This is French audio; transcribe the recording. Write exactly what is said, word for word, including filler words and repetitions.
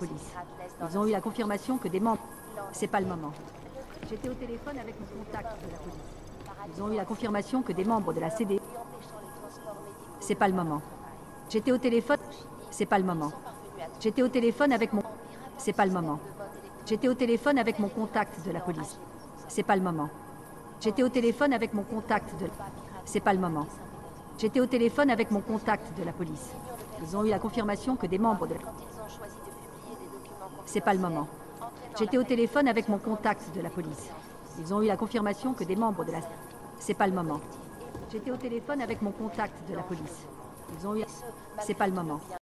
police. Ils ont eu la confirmation que des membres... C'est pas le moment. J'étais au téléphone avec mon contact de la police. Ils ont eu la confirmation que des membres de la C D... C'est pas le moment. J'étais au téléphone... C'est pas le moment. J'étais au téléphone avec mon... C'est pas le moment. J'étais au téléphone avec mon contact de la police. C'est pas le moment. J'étais au téléphone avec mon contact de... C'est pas le moment. J'étais au téléphone avec mon contact de la police. Ils ont eu la confirmation que des membres de... C'est pas le moment. J'étais au téléphone avec mon contact de la police. Ils ont eu la confirmation que des membres de la... C'est pas le moment. J'étais au téléphone avec mon contact de la police. Ils ont eu... C'est pas le moment.